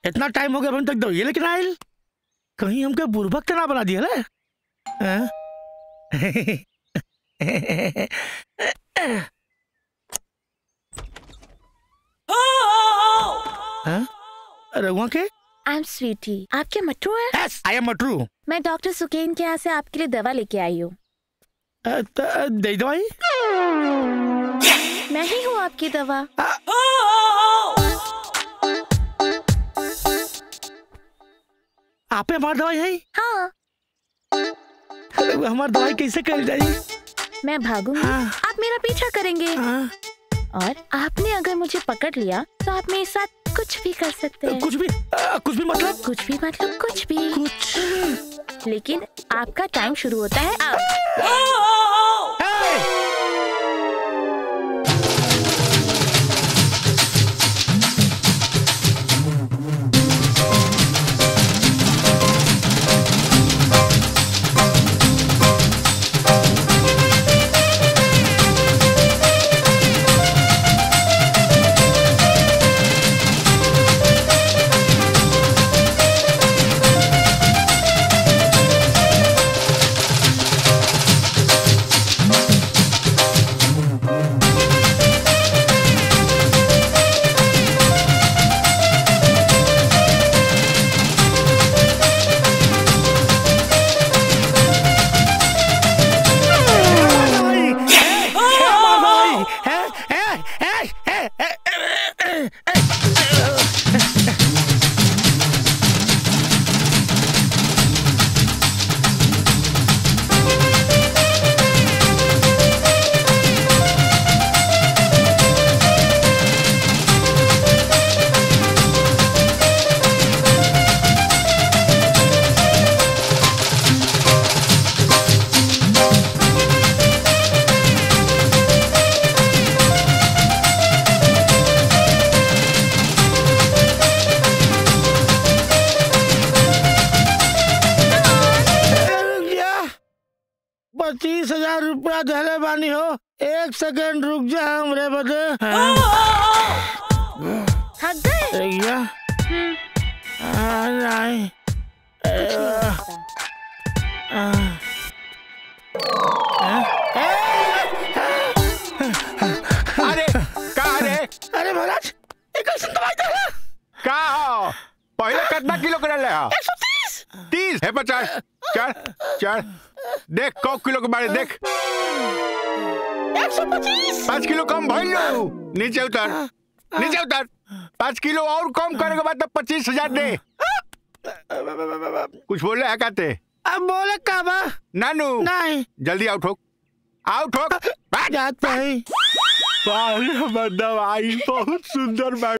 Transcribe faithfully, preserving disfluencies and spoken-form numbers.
इतना टाइम हो गया अभी तक दवाई लेकिन आयल, कहीं हमके बुर्बक तो ना बना दिया ना? अरे वहाँ के? आई एम स्वीटी, आप क्या मटरू हैं? Yes, I am Matru. मैं डॉक्टर सुकेन के यहाँ से आपके लिए दवा लेके आई हूँ। दे दवाई? मैं ही हूँ आपकी दवा। आप हमारी दवाई है? हाँ। हमारी दवाई कैसे कर जाएगी? मैं भागूंगी, हाँ। आप मेरा पीछा करेंगे। हाँ। और आपने अगर मुझे पकड़ लिया तो आप मेरे साथ कुछ भी कर सकते हैं। कुछ भी? आ, कुछ भी मतलब? कुछ भी मतलब कुछ भी। कुछ। लेकिन आपका टाइम शुरू होता है अब। पच्चीस हजार रुपया धरे बानी हो, एक सेकंड रुक जा हमरे बदे। थक गए? नहीं। अरे कहाँ रे? अरे महाराज एक दवाई दे। कहाँ हो? पहले कितना किलो कर ले? एक सौ तीस। तीस है पचास। चल चल देख कौ किलो के बारे देख। एक सौ पच्चीस। पाँच किलो कम भइलो। नीचे उतर, नीचे उतर। पाँच किलो और कम करने के बाद पच्चीस हजार दे। कुछ बोले है कहते? अब बोले का बा? नानू नहीं। जल्दी आउट हो, आउट हो। जात पे दवाई बहुत सुंदर।